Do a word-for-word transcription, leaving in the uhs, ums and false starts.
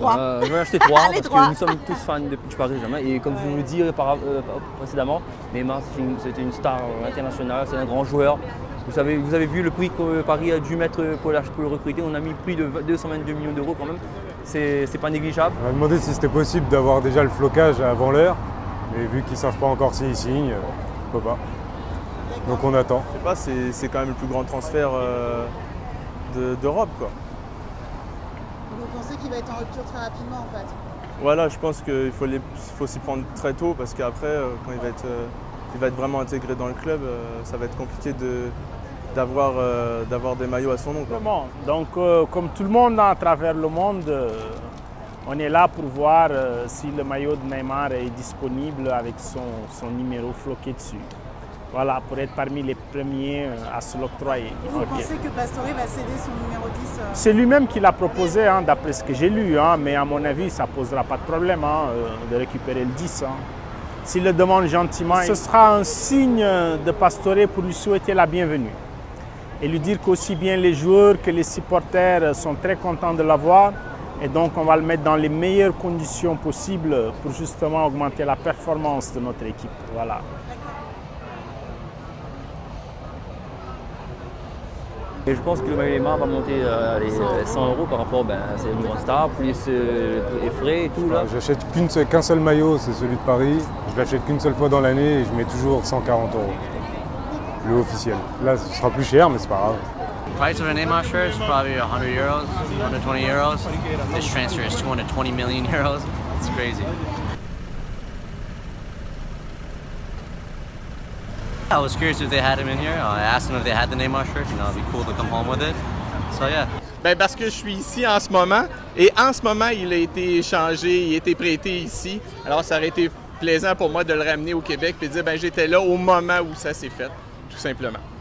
trois. Euh, je vais en acheter trois Allez, parce trois. que nous sommes tous fans de, du Paris Saint-Germain. Et comme je vous le disais par, euh, précédemment, Neymar c'était une, une star internationale, c'est un grand joueur. Vous, savez, vous avez vu le prix que Paris a dû mettre pour, la, pour le recruter. On a mis plus de deux cent vingt-deux millions d'euros quand même. C'est pas négligeable. On a demandé si c'était possible d'avoir déjà le flocage avant l'heure. Mais vu qu'ils ne savent pas encore s'ils signent, on ne peut pas. Donc on attend. Je sais pas, c'est quand même le plus grand transfert euh, d'Europe, quoi. Vous pensez qu'il va être en rupture très rapidement en fait? Voilà, je pense qu'il faut, faut s'y prendre très tôt parce qu'après, euh, quand il va, être, euh, il va être vraiment intégré dans le club, euh, ça va être compliqué d'avoir de, euh, d'avoir des maillots à son nom, quoi. Donc, euh, comme tout le monde à travers le monde, euh, on est là pour voir euh, si le maillot de Neymar est disponible avec son, son numéro floqué dessus. Voilà, pour être parmi les premiers à se l'octroyer. Vous okay. pensez que Pastore va céder son numéro dix euh... C'est lui-même qui l'a proposé, hein, d'après ce que j'ai lu, hein, mais à mon avis, ça ne posera pas de problème hein, de récupérer le dix. Hein. S'il le demande gentiment, ce sera un signe de Pastore pour lui souhaiter la bienvenue. Et lui dire qu'aussi bien les joueurs que les supporters sont très contents de l'avoir. Et donc, on va le mettre dans les meilleures conditions possibles pour justement augmenter la performance de notre équipe. Voilà. Et je pense que le maillot Neymar va monter à les cent euros par rapport, ben, c'est une grande star, plus euh, les frais et tout. J'achète qu'un seul, seul maillot, c'est celui de Paris. Je l'achète qu'une seule fois dans l'année et je mets toujours cent quarante euros. Le officiel. Là, ce sera plus cher, mais c'est pas grave. Price of a Neymar shirt is probably one hundred euros, one hundred twenty euros. This transfer is two hundred twenty million euros. It's crazy. I was curious if they had him in here. I asked them if they had the Neymar shirt. You know, it'd be cool to come home with it. So yeah. Ben parce que je suis ici en ce moment et en ce moment il a été échangé, il a été prêté ici. Alors ça aurait été plaisant pour moi de le ramener au Québec et de dire ben j'étais là au moment où ça s'est fait, tout simplement.